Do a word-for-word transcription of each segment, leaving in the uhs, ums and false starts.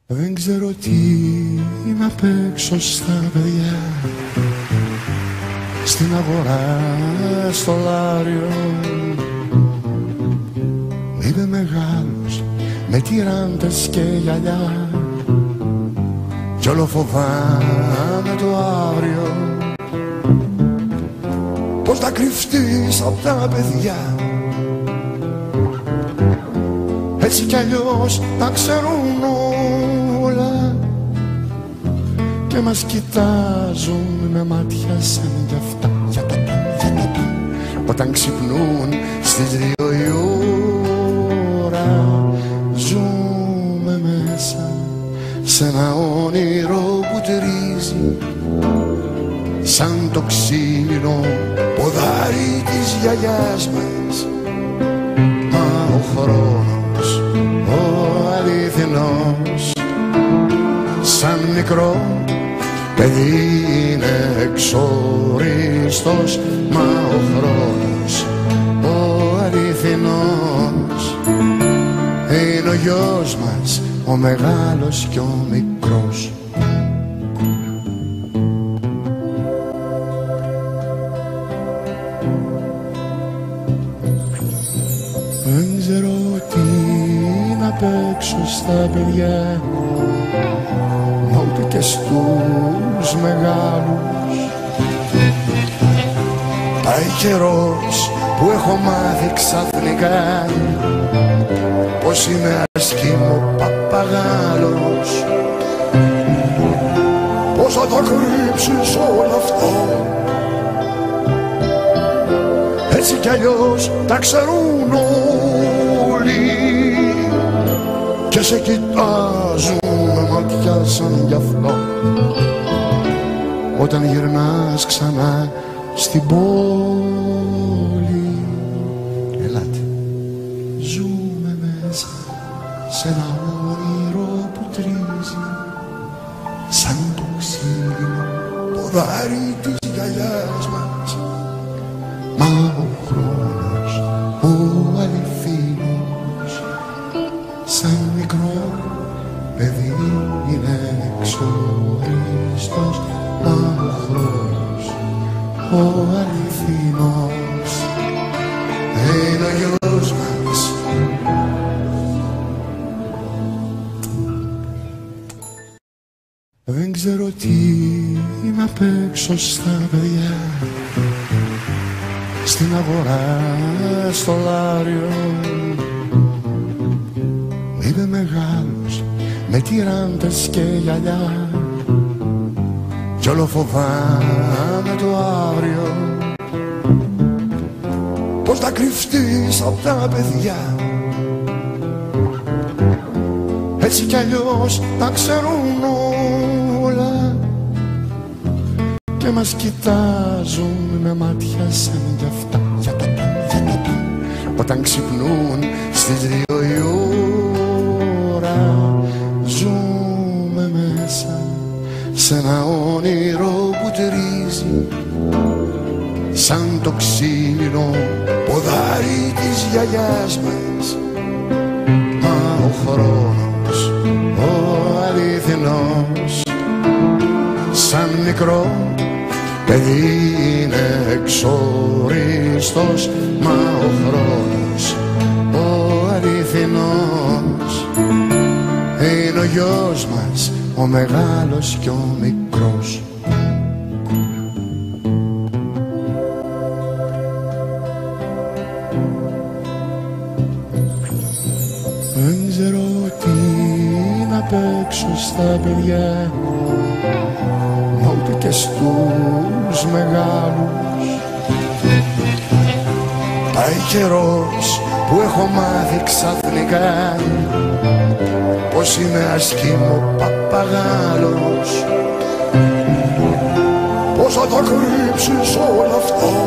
Δεν ξέρω τι να παίξω στα παιδιά, στην αγορά, στο λάριο. Είμαι μεγάλος με τυράντες και γυαλιά κι όλο φοβάμαι το αύριο. Πώς θα κρυφτείς απ' τα παιδιά, έτσι κι αλλιώς τα ξέρουν όλα και μας κοιτάζουν με μάτια σαν κι αυτά. Για το τον, για το τον, όταν ξυπνούν στις δύο η ώρα. Ζούμε μέσα σε ένα όνειρο που τρίζει σαν το ξύλινο ποδάρι της γιαγιάς μας. Μα ο χρόνος, ο αληθινός, σαν μικρό παιδί είναι εξοριστός. Μα ο χρόνος, ο αληθινός, είναι ο γιος μας, ο μεγάλος και ο μικρός. Δεν ξέρω τι να παίξω στα παιδιά, ούτε και στους μεγάλους. Πάει καιρός που έχω μάθει ξαφνικά πως είμαι ασκήμο παπαγάλος. Πώς θα τα κρύψεις όλα αυτά, έτσι κι αλλιώς τα ξέρουν όλοι και σε κοιτάζουν με ματιά σαν γι' αυτό. Όταν γυρνάς ξανά στην πόλη, ελάτε, ζούμε μέσα σε ένα όνειρο που τρίζει σαν το ξύλινο ποδάρι της γιαγιάς μας. Μα ο χρόνος, ο αληθινός, σαν μικρό παιδί είναι εξοριστός. Μα ο χρόνος, ο αληθινός, είναι ο γιος μας. Δεν ξέρω τι να παίξω στα παιδιά, στην αγορά, στο λάριο. Είμαι μεγάλος με τυράντες και γυαλιά κι όλο φοβάμαι το αύριο. Πώς θα κρυφτείς απ' τα παιδιά, έτσι κι αλλιώς τα ξέρουν όλα και μας κοιτάζουν με μάτια σαν κι αυτά. Για το τον, για το τον, όταν ξυπνούν στις δύο η ώρα. Ζούμε μέσα σε ένα όνειρο που τρίζει σαν το ξύλινο ποδάρι της γιαγιάς μας. Μα ο χρόνος, ο αληθινός, σαν μικρό παιδί είναι εξοριστός. Μα ο χρόνος, ο αληθινός, είναι ο γιος μας, ο μεγάλος και ο μικρός. Δεν ξέρω τι να παίξω στα παιδιά, ούτε και στους μεγάλους. Πάει καιρός που έχω μάθει ξαφνικά πως είμαι ασκήμο παπαγάλος. Πώς θα τα κρύψεις όλα αυτά,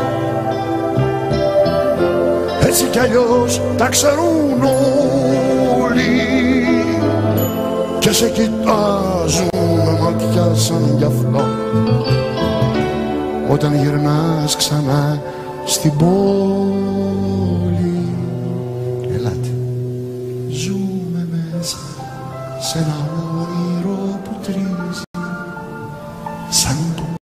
έτσι κι αλλιώς τα ξέρουν όλοι και σε κοιτάζουν με ματιά σαν γι' αυτό. Όταν γυρνάς ξανά στην πόλη, ελάτε, ζούμε μέσα σ' ένα όνειρο